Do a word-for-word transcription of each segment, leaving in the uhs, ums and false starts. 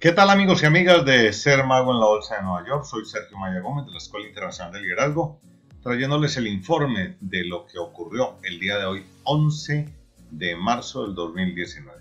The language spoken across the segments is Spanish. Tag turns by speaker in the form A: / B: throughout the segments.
A: ¿Qué tal, amigos y amigas de Ser Mago en la Bolsa de Nueva York? Soy Sergio Maya Gómez de la Escuela Internacional de Liderazgo, trayéndoles el informe de lo que ocurrió el día de hoy, once de marzo del dos mil diecinueve.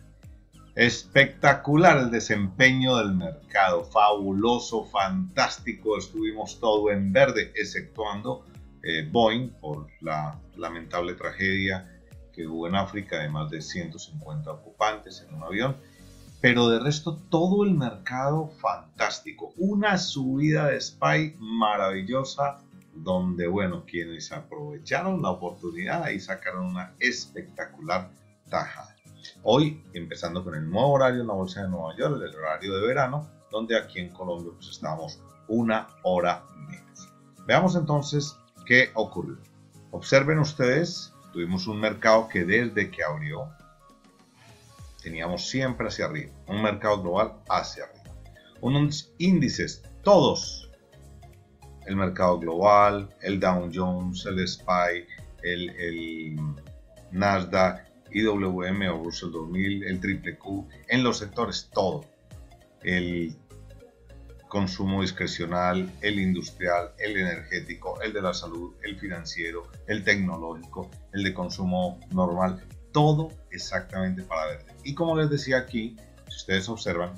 A: Espectacular el desempeño del mercado, fabuloso, fantástico, estuvimos todo en verde, exceptuando eh, Boeing por la lamentable tragedia que hubo en África de más de ciento cincuenta ocupantes en un avión. Pero de resto todo el mercado fantástico, una subida de S P Y maravillosa, donde bueno, quienes aprovecharon la oportunidad ahí sacaron una espectacular tajada. Hoy empezando con el nuevo horario en la Bolsa de Nueva York, el horario de verano, donde aquí en Colombia pues estamos una hora menos. Veamos entonces qué ocurrió. Observen ustedes, tuvimos un mercado que desde que abrió teníamos siempre hacia arriba, un mercado global hacia arriba, unos índices, todos, el mercado global, el Dow Jones, el S P Y, el, el Nasdaq, I W M o Russell dos mil, el triple Q, en los sectores todo, el consumo discrecional, el industrial, el energético, el de la salud, el financiero, el tecnológico, el de consumo normal, todo exactamente para verde. Y como les decía aquí, si ustedes observan,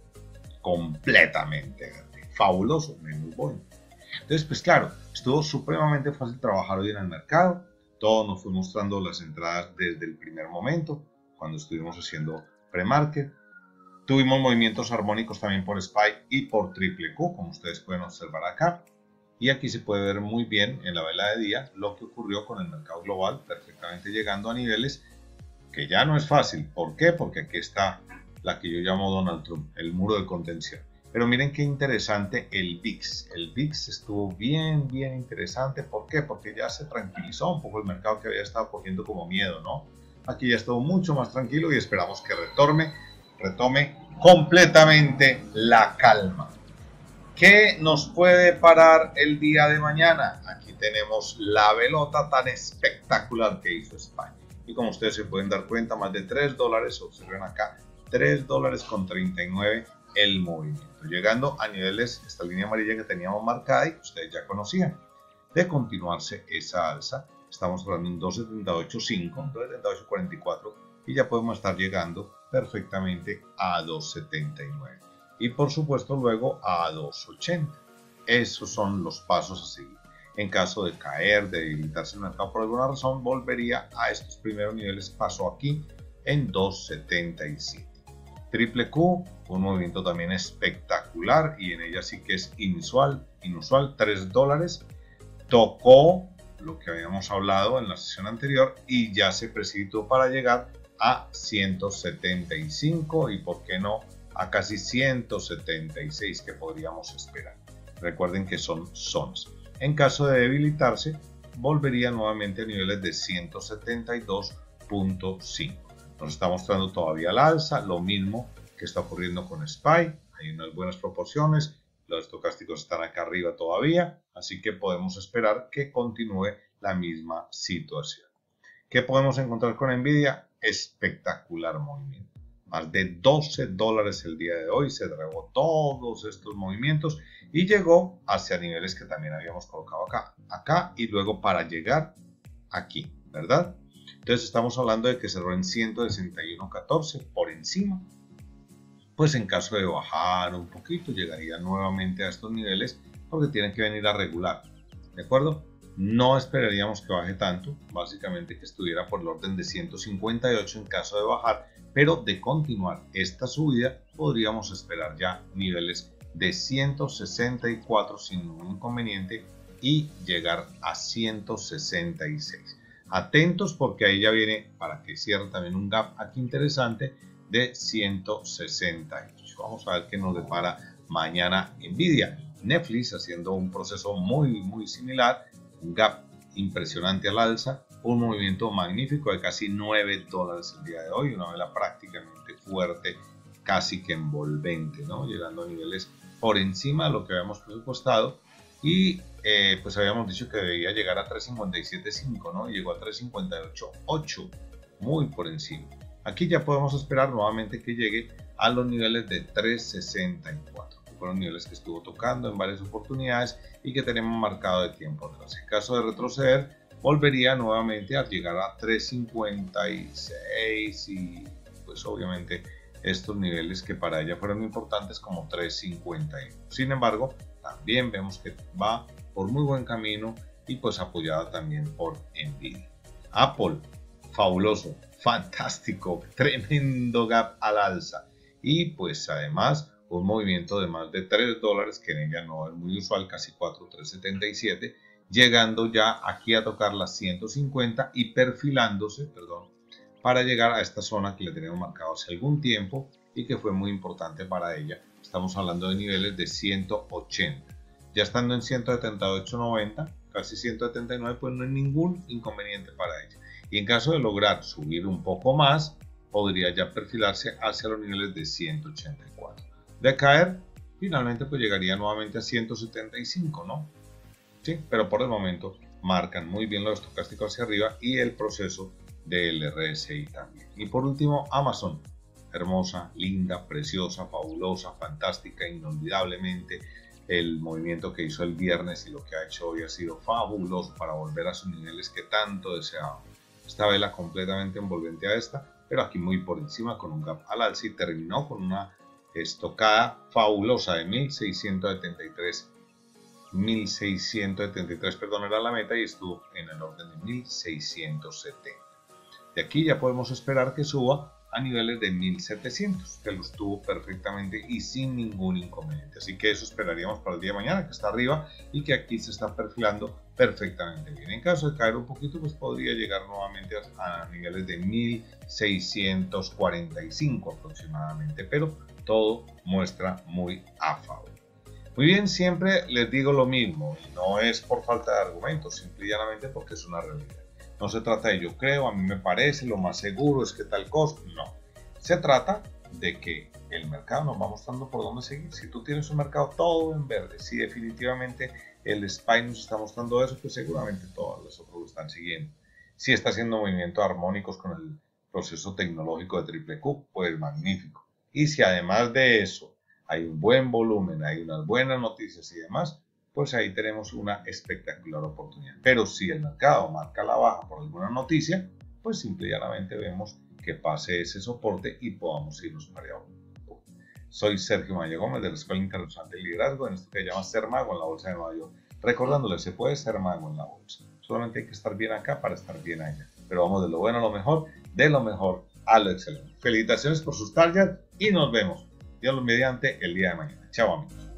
A: completamente verde. Fabuloso, menos bueno. Entonces, pues claro, estuvo supremamente fácil trabajar hoy en el mercado. Todo nos fue mostrando las entradas desde el primer momento, cuando estuvimos haciendo pre-market. Tuvimos movimientos armónicos también por S P Y y por triple Q, como ustedes pueden observar acá. Y aquí se puede ver muy bien en la vela de día lo que ocurrió con el mercado global, perfectamente llegando a niveles que ya no es fácil. ¿Por qué? Porque aquí está la que yo llamo Donald Trump, el muro de contención. Pero miren qué interesante el V I X. El V I X estuvo bien, bien interesante. ¿Por qué? Porque ya se tranquilizó un poco el mercado que había estado cogiendo como miedo, ¿no? Aquí ya estuvo mucho más tranquilo y esperamos que retome, retome completamente la calma. ¿Qué nos puede parar el día de mañana? Aquí tenemos la velota tan espectacular que hizo España. Y como ustedes se pueden dar cuenta, más de tres dólares, observen acá, tres dólares con treinta y nueve el movimiento, llegando a niveles, esta línea amarilla que teníamos marcada y que ustedes ya conocían. De continuarse esa alza, estamos hablando de un dos setenta y ocho punto cinco, dos setenta y ocho punto cuarenta y cuatro y ya podemos estar llegando perfectamente a dos setenta y nueve. Y por supuesto luego a dos ochenta. Esos son los pasos a seguir. En caso de caer, de debilitarse el mercado por alguna razón, volvería a estos primeros niveles, pasó aquí en dos setenta y siete. Triple Q, un movimiento también espectacular y en ella sí que es inusual, inusual, tres dólares. Tocó lo que habíamos hablado en la sesión anterior y ya se precipitó para llegar a ciento setenta y cinco y por qué no a casi ciento setenta y seis que podríamos esperar. Recuerden que son zonas. En caso de debilitarse, volvería nuevamente a niveles de ciento setenta y dos punto cinco. Nos está mostrando todavía la alza, lo mismo que está ocurriendo con S P Y. Hay unas buenas proporciones, los estocásticos están acá arriba todavía, así que podemos esperar que continúe la misma situación. ¿Qué podemos encontrar con Nvidia? Espectacular movimiento. Más de doce dólares el día de hoy, se tragó todos estos movimientos y llegó hacia niveles que también habíamos colocado acá, acá y luego para llegar aquí, ¿verdad? Entonces estamos hablando de que cerró en ciento sesenta y uno punto catorce por encima. Pues en caso de bajar un poquito, llegaría nuevamente a estos niveles porque tienen que venir a regular, ¿de acuerdo? No esperaríamos que baje tanto, básicamente que estuviera por el orden de ciento cincuenta y ocho en caso de bajar, pero de continuar esta subida podríamos esperar ya niveles de ciento sesenta y cuatro sin ningún inconveniente y llegar a ciento sesenta y seis. Atentos porque ahí ya viene para que cierre también un gap aquí interesante de ciento sesenta y ocho. Vamos a ver qué nos depara mañana Nvidia. Netflix haciendo un proceso muy muy similar, un gap impresionante al alza, un movimiento magnífico de casi nueve dólares el día de hoy, una vela prácticamente fuerte, casi que envolvente, ¿no? Llegando a niveles por encima de lo que habíamos presupuestado y eh, pues habíamos dicho que debía llegar a tres cincuenta y siete punto cinco, ¿no? Llegó a tres cincuenta y ocho punto ocho, muy por encima. Aquí ya podemos esperar nuevamente que llegue a los niveles de tres sesenta y cuatro, que fueron niveles que estuvo tocando en varias oportunidades y que tenemos marcado de tiempo atrás. En caso de retroceder, volvería nuevamente a llegar a tres cincuenta y seis y pues obviamente estos niveles que para ella fueron importantes como tres cincuenta y uno. Sin embargo, también vemos que va por muy buen camino y pues apoyada también por Nvidia. Apple, fabuloso, fantástico, tremendo gap al alza y pues además un movimiento de más de tres dólares que en ella no es muy usual, casi cuatro, tres setenta y siete, llegando ya aquí a tocar las ciento cincuenta y perfilándose, perdón, para llegar a esta zona que le tenemos marcado hace algún tiempo y que fue muy importante para ella. Estamos hablando de niveles de ciento ochenta. Ya estando en ciento setenta y ocho noventa, casi ciento setenta y nueve, pues no hay ningún inconveniente para ella. Y en caso de lograr subir un poco más, podría ya perfilarse hacia los niveles de ciento ochenta y cuatro. De caer, finalmente pues llegaría nuevamente a ciento setenta y cinco, ¿no? Sí, pero por el momento marcan muy bien los estocásticos hacia arriba y el proceso del R S I también. Y por último, Amazon. Hermosa, linda, preciosa, fabulosa, fantástica, inolvidablemente. El movimiento que hizo el viernes y lo que ha hecho hoy ha sido fabuloso para volver a sus niveles que tanto deseaba. Esta vela completamente envolvente a esta, pero aquí muy por encima con un gap al alza y terminó con una estocada fabulosa de mil seiscientos setenta y tres. mil seiscientos setenta y tres, perdón, era la meta y estuvo en el orden de mil seiscientos setenta. De aquí ya podemos esperar que suba a niveles de mil setecientos, que lo estuvo perfectamente y sin ningún inconveniente. Así que eso esperaríamos para el día de mañana, que está arriba y que aquí se está perfilando perfectamente bien. En caso de caer un poquito, pues podría llegar nuevamente a, a niveles de mil seiscientos cuarenta y cinco aproximadamente, pero todo muestra muy a favor. Muy bien, siempre les digo lo mismo, y no es por falta de argumentos, simple y llanamente porque es una realidad. No se trata de yo creo, a mí me parece, lo más seguro es que tal cosa, no. Se trata de que el mercado nos va mostrando por dónde seguir. Si tú tienes un mercado todo en verde, si definitivamente el S P Y nos está mostrando eso, pues seguramente todos los otros lo están siguiendo. Si está haciendo movimientos armónicos con el proceso tecnológico de triple Q, pues magnífico. Y si además de eso hay un buen volumen, hay unas buenas noticias y demás, pues ahí tenemos una espectacular oportunidad. Pero si el mercado marca la baja por alguna noticia, pues simple y llanamente vemos que pase ese soporte y podamos irnos para allá. Soy Sergio Maya Gómez de la Escuela Internacional de Liderazgo, en esto que se llama Ser Mago en la Bolsa de Nueva York. Recordándoles, se puede ser mago en la bolsa. Solamente hay que estar bien acá para estar bien allá. Pero vamos de lo bueno a lo mejor, de lo mejor a lo excelente. Felicitaciones por sus targets y nos vemos, Dios los mediante, el día de mañana. Chao, amigos.